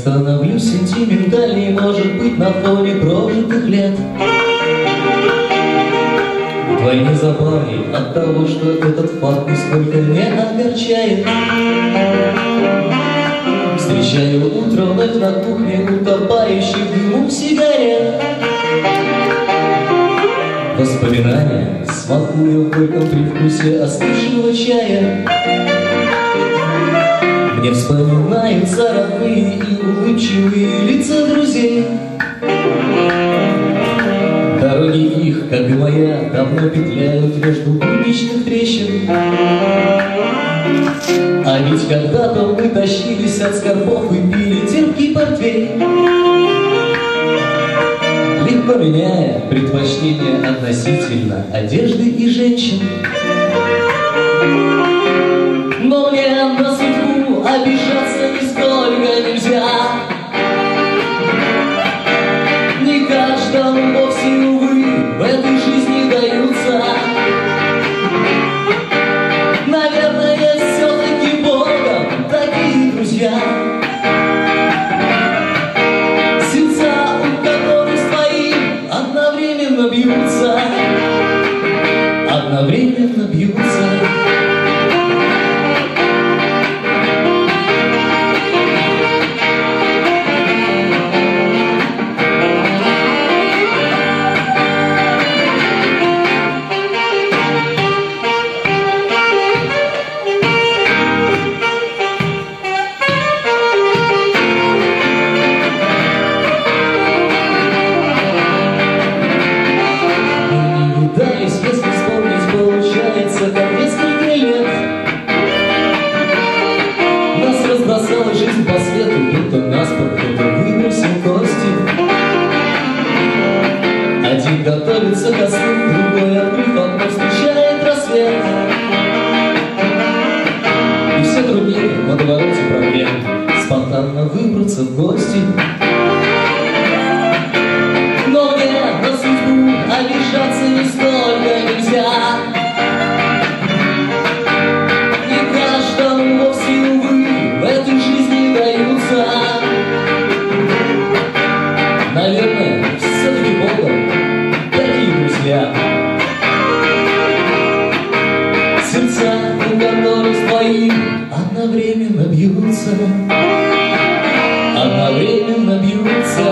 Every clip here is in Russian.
становлюсь сентиментальней, может быть, на фоне прожитых лет. Вдвойне забавней от того, что этот факт нисколько не огорчает. Встречаю утро вновь на кухне, утопающий в дыму сигарет. Воспоминания смакую в горьком привкусе остывшего чая. Мне вспоминаются родные и улыбчивые лица друзей. Дороги их, как и моя, давно петляют между будничных трещин. А ведь когда-то мы тащились от скорбов и пили терпкий портвейн, легко меняя предпочтения относительно одежды и женщин. Но мне на судьбу обижаться нисколько нельзя. Не каждому вовсе, увы, в этой жизни даются. Наверное, все-таки Богом такие друзья. Сердца, у которых своим одновременно бьются. Одновременно бьются. Если вспомнить, получается, как несколько лет. Нас разбросала жизнь по свету, будто нас кто-то выбросил кости. Один готовится ко сну, другой, открыв окно, встречает рассвет. И все труднее в водовороте проблем спонтанно выбраться в гости. Но мне на судьбу обижаться нисколько нельзя. Не каждому вовсе, увы, в этой жизни даются. Наверное, все-таки Богом такие друзья. Сердца, у которых свои одновременно бьются. Одновременно бьются.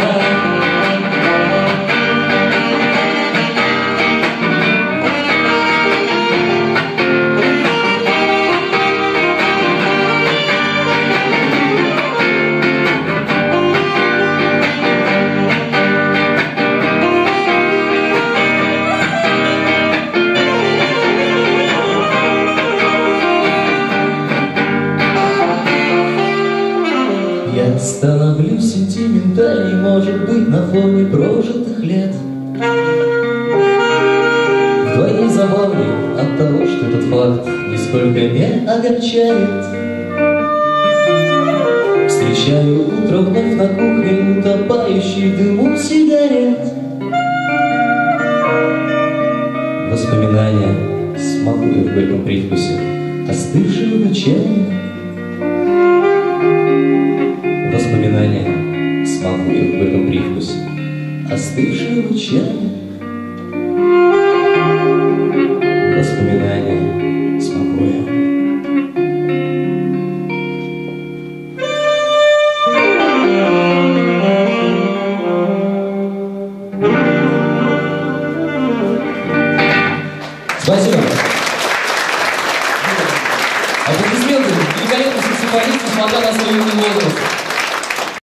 Я становлюсь сентиментальней, может быть, на фоне прожитых лет. Вдвойне забавней от того, что этот факт нисколько не огорчает. Встречаю утро вновь на кухне, утопающий в дыму сигарет. Воспоминания смакую в горьком привкусе остывшего чая. Воспоминания смакую в горьком привкусе остывшего чая. Воспоминания